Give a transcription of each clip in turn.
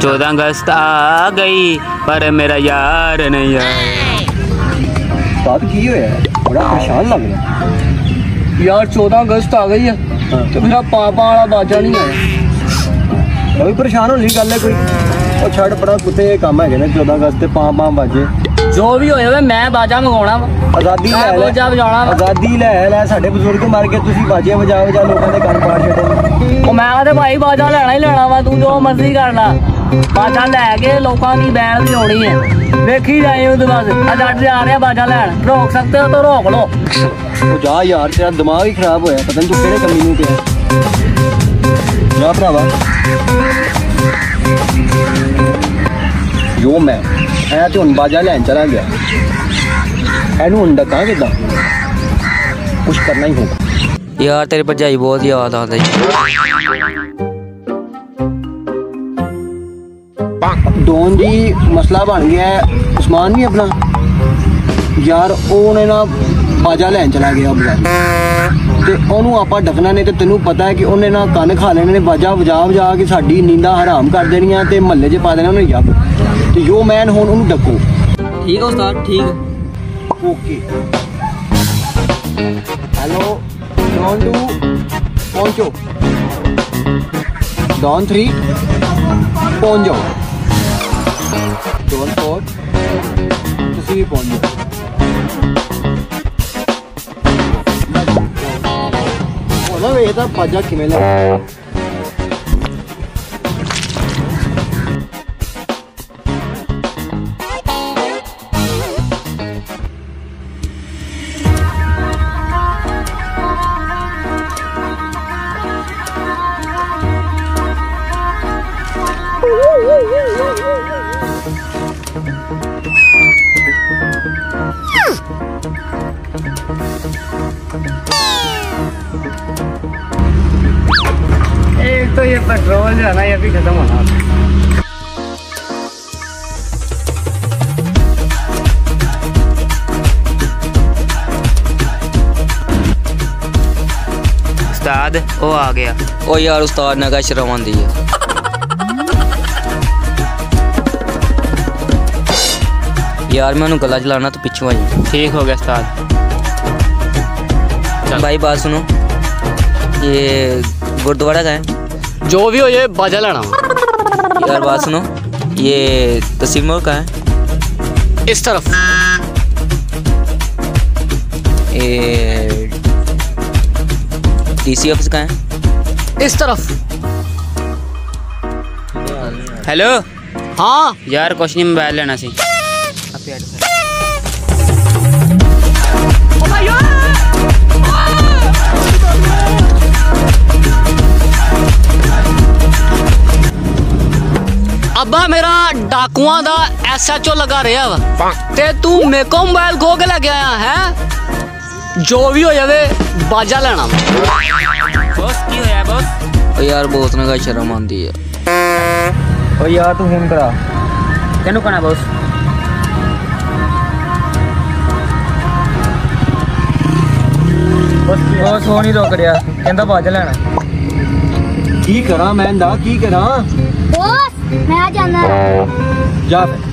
14 अगस्त आ गई पर मेरा यार नहीं आया। बात की है बड़ा परेशान लग रहा यार। 14 अगस्त आ गई है तो मेरा पापा वाला बाजा नहीं आया। अभी परेशान होने की गल है कोई? और छड़ पड़ा कुत्ते काम है ना 14 अगस्त ते पां बाजे जो भी हो जाए मैं बाजा मंगाउणा वा। आजादी ले साडे बजुर्ग मर के तुसीं बाजे बजा लोगों के कंन पाड़ छड्डे। मैं तो भाई बाजा लेना ही लेना वा, तू जो मर्जी करना। बाजा लैके लोगों की बैल भी होनी है, देखी जाए बस। अज जा रहे बाजा लैन, रोक सकते हो तो रोक लो। तो जा यार तेरा दिमाग ही खराब होया, पता नहीं तू किहड़े कमी नूं पिया। जा भरावा जो मैं तो हुण बाजा लैन चला गया, एनू हुण डकां किदां? कुछ करना ही होगा यार। तेरी भरजाई बहुत याद आती डॉन जी। मसला बन गया है, उस्मान भी अपना यार उन्हें ना बाजा लैन चला गया बजारी, ते ओनू आपां डकना नहीं। तो तेनू पता है कि उन्हें ना कन्न खा लेने ने बाजा बजा के साडी नींदा हराम कर देनियां ते महल्ले च पा देना उन्हें जब। तो यो मैन हुण उन्हें डको। ठीक है उस्ताद, ठीक है। ओके हेलो डॉन 2 पहुंचो, डॉन 3 पहुंच जाओ, डॉन 4 तुसीं भी पहुंच जाओ। होना वेखदा बाजा किवें लगा। एक तो ये पेट्रोल जो है ना ये भी खत्म होना। उस्ताद वो आ गया। ओ यार उस्ताद ने कहा शर्म आंदी है। यार मैं गला चलाना तो पिछू आई। ठीक हो गया उस्ताद। भाई बात सुनो, ये गुरुद्वारा का है? जो भी हो ये बाजा लेना। यार बात सुनो, ये तहसील मोड़ का है? इस तरफ। ये डीसी ऑफिस का है? इस तरफ। हेलो हाँ यार कुछ नहीं, मोबाइल लेना सी। अब्बा मेरा डाकुआं दा SHO लगा रहा वा ते तू मेरे को मोबाइल खो के लग आया है। जो भी हो जावे बाजा लेना। बॉस की होया बॉस? ओ यार बहुत ने कहा शर्म आंदी है। ओ यार तू फोन करा। केनू करना बॉस? बस फोन ही रोक रहा, कहंदा बाजा लेना। की करा मैं दा की करा? बॉस मैं जाना। जा फिर।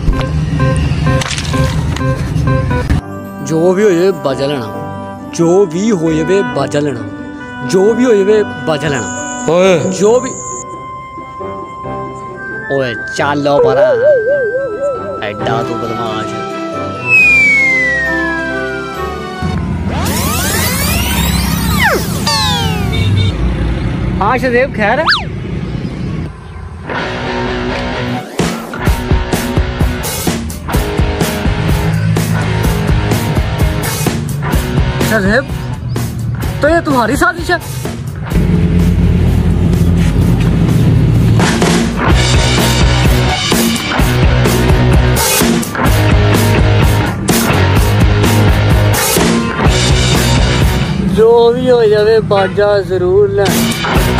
जो भी हो जाए बाजा लेना, जो भी हो जाए बाजा लेना, जो भी हो जाए बाजा लेना। ओए जो भी ओए चलो परा एडा तू बदमाश। हाँ शदेव खैर? शदेव तो ये तुम्हारी साजिश है? जो भी हो जाए बाजा जरूर लें।